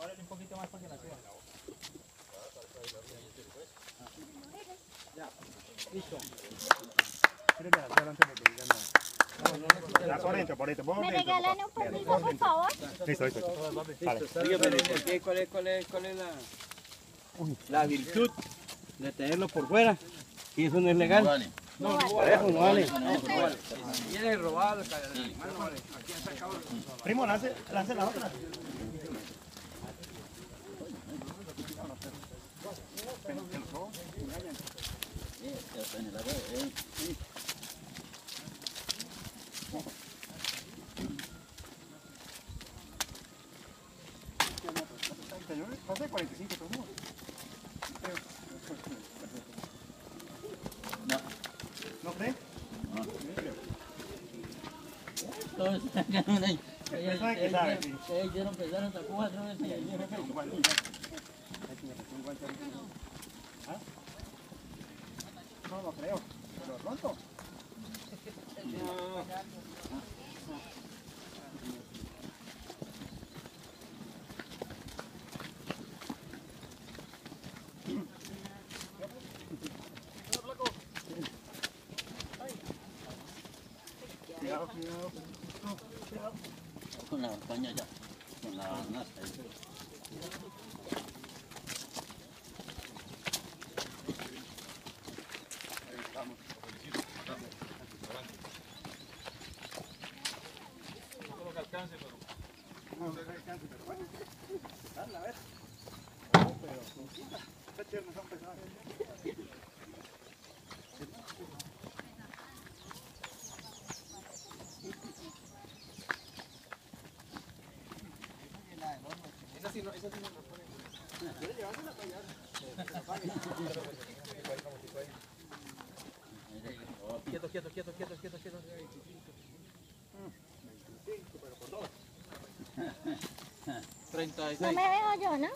Párale un poquito más para que la suba. Ya, listo. Tírale adelante porque ya no. Por ahí. ¿Me regalan un permiso, por favor? Listo. Vale. ¿Cuál es la virtud de tenerlo por fuera? Y eso no es legal. No vale. No, eso no vale. Viene robado, no vale. Aquí está cabrón. Primo, lance la otra. Pasa de 45 pesos. ¿No cree? Ellos quieren empezar hasta 4 veces y ayer No lo creo, pero pronto. Cuidado. con la caña ya, con la nasta. Quieto. 36. No me veo yo, ¿no?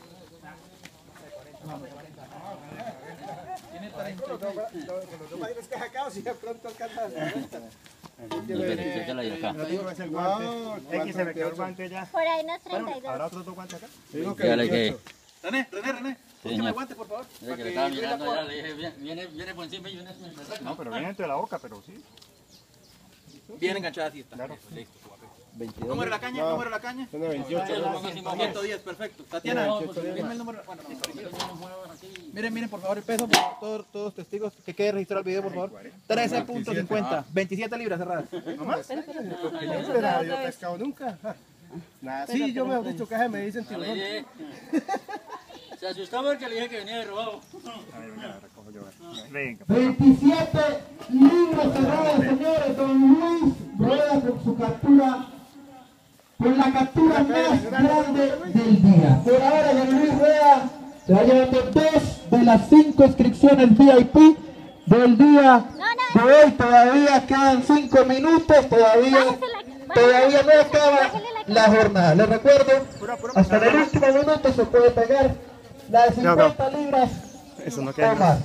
Tiene 32. Con los dos bailes que sacados, si de pronto alcanza. Sácala de acá. No digo que es el guante. X se me quedó el guante ya. Por ahí unos Bueno, 32. ¿habrá otros dos guantes acá? Dígale que... René, búsqueme el guante, por favor. Desde que le estaba mirando ya, le dije, viene por encima y viene por encima. No, pero viene entre la boca, pero sí. Bien enganchada, sí está. Claro. ¿Cómo era la caña? ¿Cómo era la caña? 110, perfecto. Tatiana, dime el número. Bueno, miren, por favor, el peso, por favor, todos testigos, que quede registrado el video, por favor. 13.50, 27 libras cerradas. ¿No más? Yo he pescado nunca. Nada, sí, yo me he dicho que me dicen tiburón. Se asustó porque le dije que venía de robado. A ver, venga, recojo yo. Venga. 27 libras cerradas, señores. Don Luis Rueda con su captura, con la captura más grande del día. Por ahora, don Luis Rueda se va llevando 2 de las 5 inscripciones VIP del día de hoy. Todavía quedan 5 minutos, todavía no acaba la jornada. Les recuerdo, hasta el último minuto se puede pegar la de 50 libras Eso no o queda. más.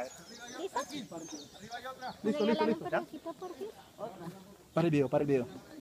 ¿Listo? Listo. ¿Me regalan un permisito, por fin? Para el video.